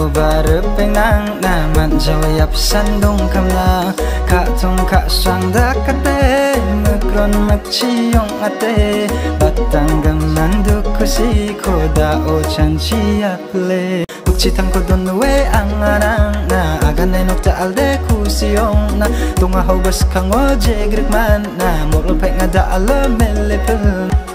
baru penang na man jawab sandung kamla ka tong ka sang dakate mekron makciong ate batang gamandu kusi koda o chanchi aple ukchitang ko don we angarang na agan nenok ta alde kusiong na tunga hobas kango jegrik man na moro pe ngada ala melepel